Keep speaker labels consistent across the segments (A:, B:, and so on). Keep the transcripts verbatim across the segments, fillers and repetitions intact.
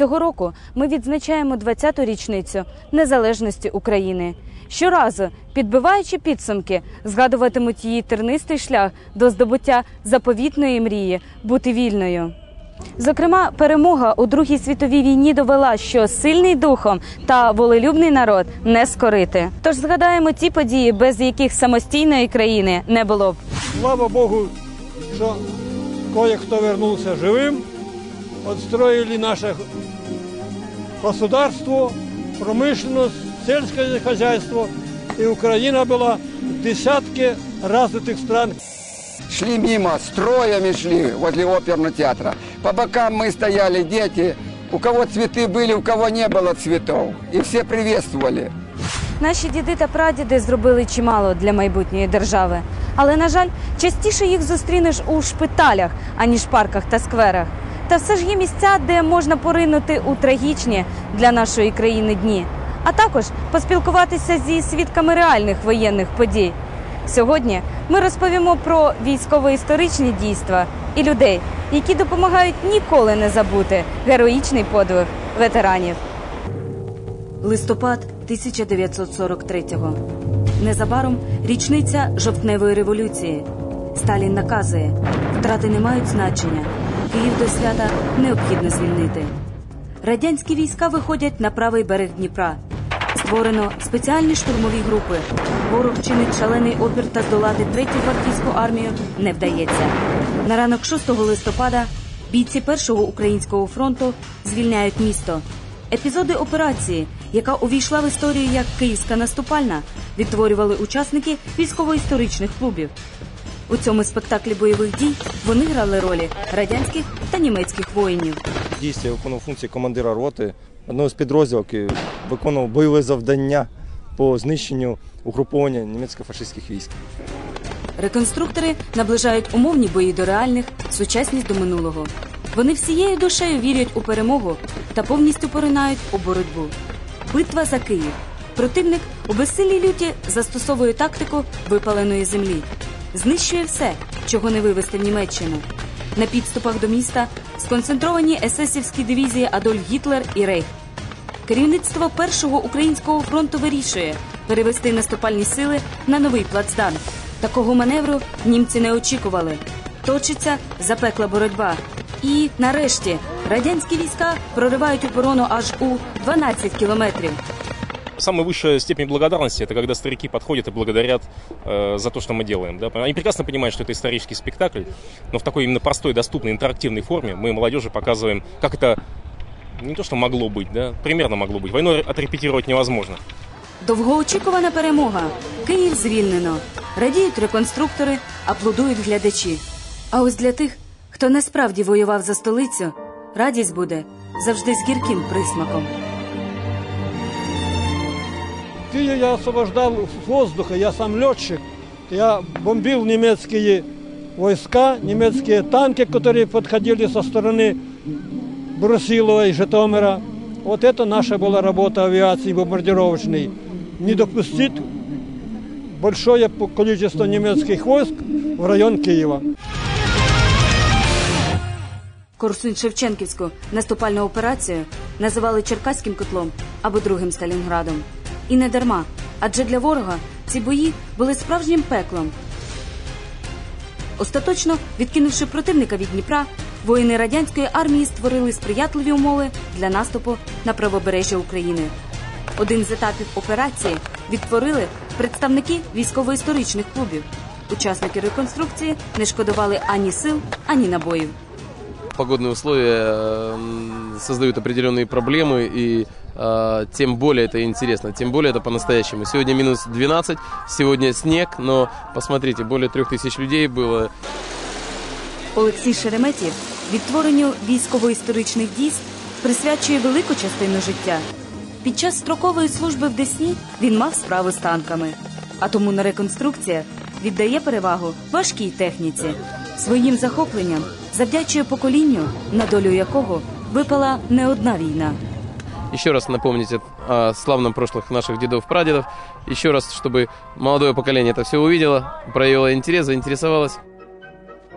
A: Цього року ми відзначаємо двадцяту річницю незалежності України. Щоразу, підбиваючи підсумки, згадуватимуть її тернистий шлях до здобуття заповітної мрії – бути вільною. Зокрема, перемога у Другій світовій війні довела, що сильний духом та волелюбний народ не скорити. Тож згадаємо ті події, без яких самостійної країни не було б.
B: Слава Богу, що кое-хто вернувся живим, отстроили наше государство, промышленность, сельское хозяйство, и Украина была в десятке развитых стран.
C: Шли мимо, строями шли возле оперного театра. По бокам мы стояли, дети. У кого цветы были, у кого не было цветов. И все приветствовали.
A: Наші діди та прадіди зробили чимало для майбутньої держави. Але, на жаль, частіше їх зустрінеш у шпиталях, аніж в парках та скверах. Та все ж є місця, де можна поринути у трагічні для нашої країни дні. А також поспілкуватися зі свідками реальних воєнних подій. Сьогодні ми розповімо про військово-історичні дійства і людей, які допомагають ніколи не забути героїчний подвиг ветеранів. Листопад тисяча дев'ятсот сорок третього. Незабаром річниця жовтневої революції. Сталін наказує: втрати не мають значення. Київ до свята необхідно звільнити. Радянські війська виходять на правий берег Дніпра. Створено спеціальні штурмові групи. Ворог чинить шалений опір та здолати третю гвардійську армію не вдається. На ранок шостого листопада бійці першого українського фронту звільняють місто. Епізоди операції, яка увійшла в історію як Київська наступальна, відтворювали учасники військово-історичних клубів. У цьому спектаклі бойових дій вони грали ролі радянських та німецьких воїнів.
D: Дійсно, я виконував функції командира роти одного з підрозділів, який виконував бойове завдання по знищенню угруповання німецько-фашистських військ.
A: Реконструктори наближають умовні бої до реальних, сучасність до минулого. Вони всією душею вірять у перемогу та повністю поринають у боротьбу. Битва за Київ. Противник у безсилій люті застосовує тактику випаленої землі. Знищує все, чого не вивезти в Німеччину. На підступах до міста сконцентровані есесівські дивізії Адольф Гітлер і Рейх. Керівництво Першого українського фронту вирішує перевести наступальні сили на новий плацдарм. Такого маневру німці не очікували. Точиться запекла боротьба. І, нарешті, радянські війська проривають оборону аж у дванадцять кілометрів.
E: Самая высшая степень благодарности – это когда старики подходят и благодарят э, за то, что мы делаем. Да? Они прекрасно понимают, что это исторический спектакль, но в такой именно простой, доступной, интерактивной форме мы молодежи показываем, как это не то, что могло быть, да? Примерно могло быть. Войну отрепетировать невозможно.
A: Довгоочікувана перемога. Київ звільнено. Радіють реконструктори, аплодують глядачі. А ось для тих, хто насправді воював за столицю, радість буде завжди з гірким присмаком.
B: Киев я освобождал с воздуха, я сам летчик. Я бомбил немецкие войска, немецкие танки, которые подходили со стороны Брусилова и Житомира. Вот это наша была работа авиации бомбардировочной. Не допустить большое количество немецких войск в район Киева.
A: Корсунь-Шевченківську наступальну операцію називали Черкаським котлом або Другим Сталінградом. І не дарма, адже для ворога ці бої були справжнім пеклом. Остаточно, відкинувши противника від Дніпра, воїни радянської армії створили сприятливі умови для наступу на правобережжя України. Один з етапів операції відтворили представники військово-історичних клубів. Учасники реконструкції не шкодували ані сил, ані набоїв.
F: Погодные условия создают определенные проблемы, и э, тем более это интересно, тем более это по-настоящему. Сегодня минус двенадцать, сегодня снег, но посмотрите, более трех тысяч людей было.
A: Олексій Шереметєв відтворенню військово-історичних дійств присвячує велику частину життя. Під час строкової служби в Десні він мав справу з танками, а тому на реконструкціях віддає перевагу важкій техніці. Своїм захопленням завдячує поколінню, на долю якого випала не одна війна.
F: Еще раз напомнить о славном прошлых наших дедов-прадедов. Еще раз, чтобы молодое поколение это все увидело, проявило интерес, заинтересовалось.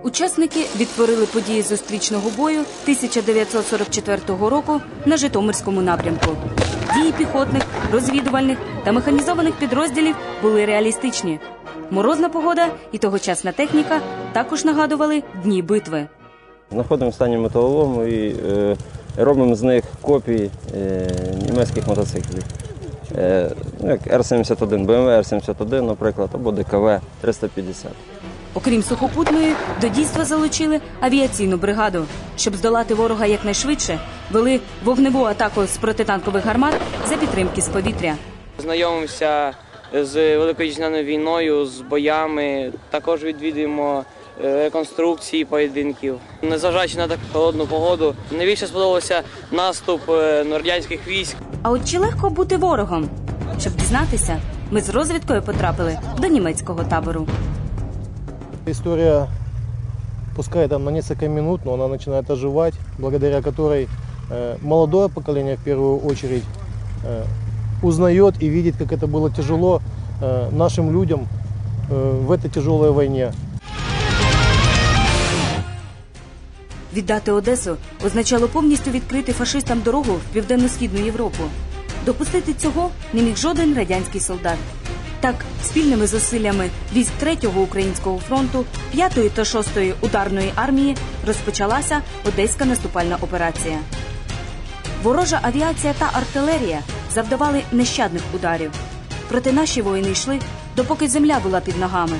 A: Учасники відтворили події зустрічного бою тисяча дев'ятсот сорок четвертого року на Житомирському напрямку. Дії піхотних, розвідувальних та механізованих підрозділів були реалістичні. Морозна погода і тогочасна техніка також нагадували дні битви.
G: Знаходимо стані металолому і е, робимо з них копії е, німецьких мотоциклів. Е, як Р сімдесят один, Б М В Р сімдесят один, наприклад, або Д К В триста п'ятдесят.
A: Окрім сухопутної, до дійства залучили авіаційну бригаду. Щоб здолати ворога якнайшвидше, вели вогневу атаку з протитанкових гармат за підтримки з повітря.
H: Знайомимося з Великою вітчизняною війною, з боями, також відвідуємо реконструкції поєдинків. Незважаючи на таку холодну погоду, найбільше сподобався наступ радянських військ.
A: А от чи легко бути ворогом? Щоб дізнатися, ми з розвідкою потрапили до німецького табору.
I: История, пускай там на несколько минут, но она начинает оживать, благодаря которой э, молодое поколение в первую очередь э, узнает и видит, как это было тяжело э, нашим людям э, в этой тяжелой войне.
A: Віддати Одесу означало повністю відкрити фашистам дорогу в Південно-Східну Європу. Допустити цього не міг жоден радянський солдат. Так, спільними зусиллями військ третього Українського фронту, п'ятої та шостої ударної армії розпочалася Одеська наступальна операція. Ворожа авіація та артилерія завдавали нещадних ударів. Проте наші воїни йшли, допоки земля була під ногами.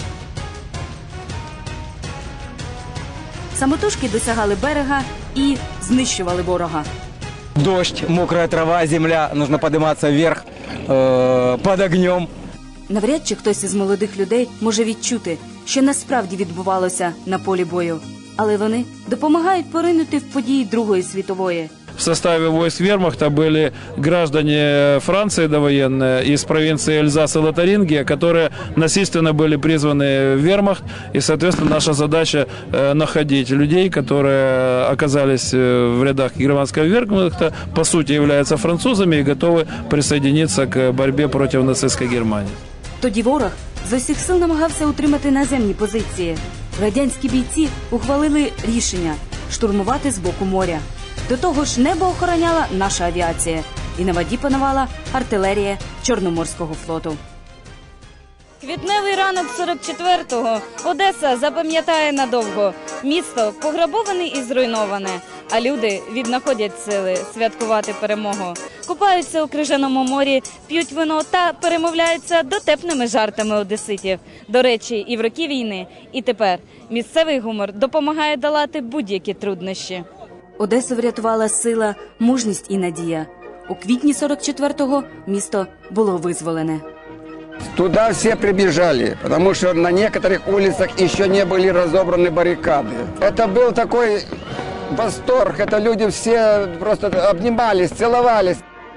A: Самотужки досягали берега і знищували ворога.
J: Дождь, мокрая трава, земля, нужно подниматься вверх э, под огнем.
A: Навряд чи хтось із молодих людей може відчути, що насправді відбувалося на полі бою. Але вони допомагають поринути в події Другої світової.
K: В составе войск вермахта были граждане Франции довоенные из провинции Эльзас и Лотарингия, которые насильственно были призваны в вермахт. И, соответственно, наша задача э, находить людей, которые оказались в рядах германского вермахта, по сути являются французами и готовы присоединиться к борьбе против нацистской Германии.
A: Тоді ворог з усіх сил намагався утримати наземні позиції. Радянські бійці ухвалили рішення штурмувати з боку моря. До того ж, небо охороняла наша авіація, і на воді панувала артилерія Чорноморського флоту. Квітневий ранок сорок четвертого Одеса запам'ятає надовго. Місто пограбоване і зруйноване, а люди віднаходять сили святкувати перемогу. Купаються у крижаному морі, п'ють вино та перемовляються дотепними жартами одеситів. До речі, і в роки війни, і тепер місцевий гумор допомагає долати будь-які труднощі. Одесу врятувала сила, мужність і надія. У квітні сорок четвертого місто було визволене.
C: Туда все прибежали, потому что на некоторых улицах еще не были разобраны баррикады. Это был такой восторг, это люди все просто обнимались, целовались.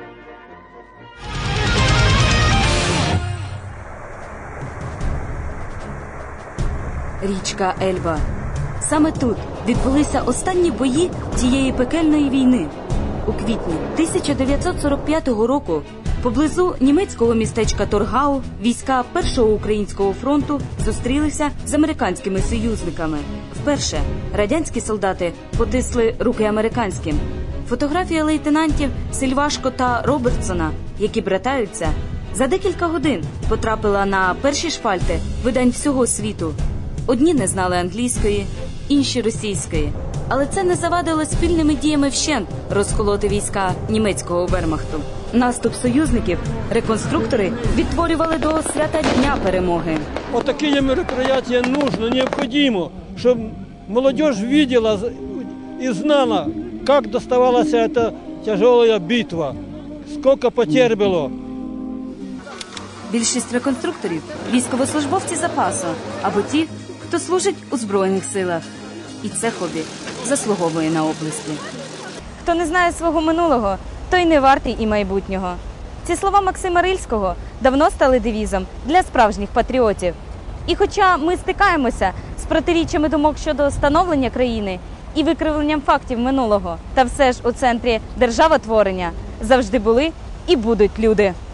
A: Річка Ельба. Саме тут відбулися останні бої цієї пекельної війни. У квітні тисяча дев'ятсот сорок п'ятого року поблизу німецького містечка Торгау війська Першого Українського фронту зустрілися з американськими союзниками. Вперше радянські солдати потисли руки американським. Фотографія лейтенантів Сильвашко та Робертсона, які братаються, за декілька годин потрапила на перші шпальти видань всього світу. Одні не знали англійської, інші російської. Але це не завадило спільними діями вщент розколоти війська німецького вермахту. Наступ союзників реконструктори відтворювали до свята Дня перемоги.
B: Вот такие мероприятия нужно, необходимо, чтобы молодежь видела и знала, как доставалась эта тяжелая битва, сколько потерь было.
A: Більшість реконструкторів – військовослужбовці запасу або ті, хто служить у Збройних силах. І це хобі заслуговує на оплески. Хто не знає свого минулого, той не вартий і майбутнього. Ці слова Максима Рильського давно стали девізом для справжніх патріотів. І хоча ми стикаємося з протиріччями думок щодо становлення країни і викривленням фактів минулого, та все ж у центрі державотворення завжди були і будуть люди.